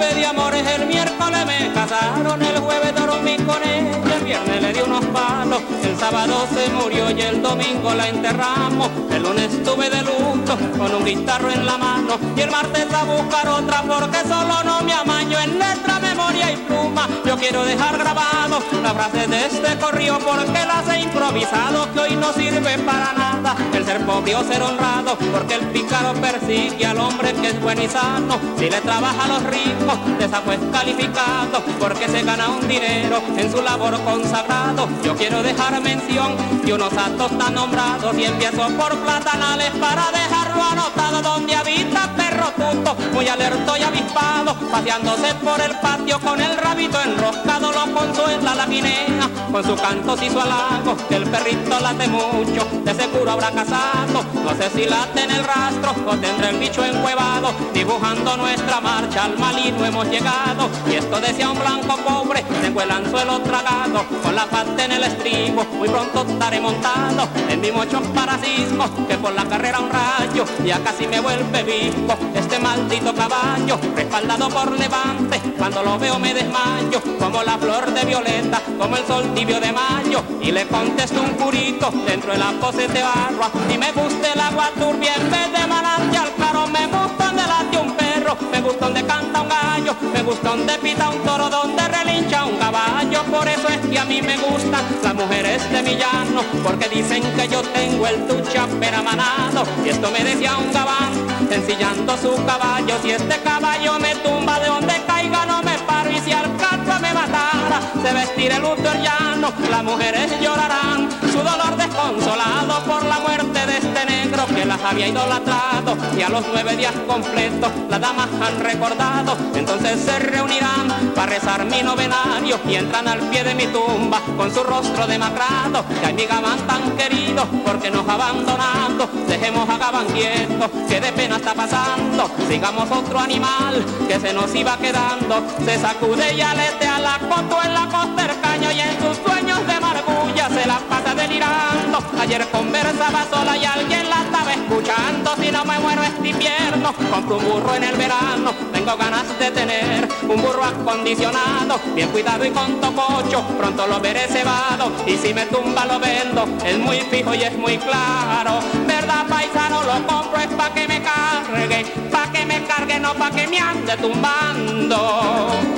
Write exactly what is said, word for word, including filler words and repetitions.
pedí amores, el miércoles me casaron, el jueves dormí con ella, el viernes le di unos palos, el sábado se murió y el domingo la enterramos, el lunes estuve de luto con un guitarro en la mano y el martes a buscar otra porque solo no me amaño en letra, memoria y pluma. Yo quiero dejar grabado la frase de este corrido porque las he improvisado, que hoy no sirve para nada el ser pobre o ser honrado, porque el pícaro persigue al hombre que es bueno y sano. Si le trabaja a los ricos, desafío es calificado, porque se gana un dinero en su labor consagrado. Yo quiero dejar mención de unos actos tan nombrados y empiezo por Platanales para dejarlo anotado, donde habita perro tuto, muy alerto y avispado, paseándose por el patio con el rabito enroscado, lo consuela la guinea con su canto y su halago, que el perrito late mucho, de seguro habrá casado, no sé si late en el rastro o tendrá el bicho encuevado, dibujando nuestra marcha al malino hemos llegado, y esto decía un blanco pobre, tengo el anzuelo tragado, con la pata en el estribo, muy pronto estaré montado, en mi mocho parasismo, que por la carrera un rayo, ya casi me vuelve vivo, este maldito caballo, respaldado por levante, cuando lo veo me desmayo, como la flor de violeta, como el sol tibio de mayo, y le contesto un curito, dentro de la pose de barro, y me gusta el agua turbia en vez de manantial claro, me gusta donde late un perro, me gusta donde canta un gallo, me gusta donde pita un toro, donde relincha un caballo, por eso es que a mí me gustan las mujeres de mi llano, porque dicen que yo tengo el tucha peramanado, y esto me decía un gabán, ensillando su caballo, si este caballo me tumba de donde caiga no me paro, y si al canto me matara, se vestirá el luto el llano, las mujeres llorarán su dolor desconsolado por la muerte de este negro que las había idolatrado, y a los nueve días completos las damas han recordado, entonces se reunirán para rezar mi novenario y entran al pie de mi tumba con su rostro demacrado, que ay mi Gabán tan querido, porque nos ha abandonado, dejemos a Gabán quieto, que de pena está pasando, sigamos otro animal que se nos iba quedando, se sacude y aletea la coto en la costa del caño, y en sus sueños de margulla se la pasa delirando, ayer conversaba sola y alguien la estaba escuchando, si no me muero este invierno, compro un burro en el verano, tengo ganas de tener un burro acondicionado, bien cuidado y con tococho, pronto lo veré cebado, y si me tumba lo vendo, es muy fijo y es muy claro, verdad paisano, lo compro es pa' que me cargue, pa' que me cargue, no pa' que me ande tumbando.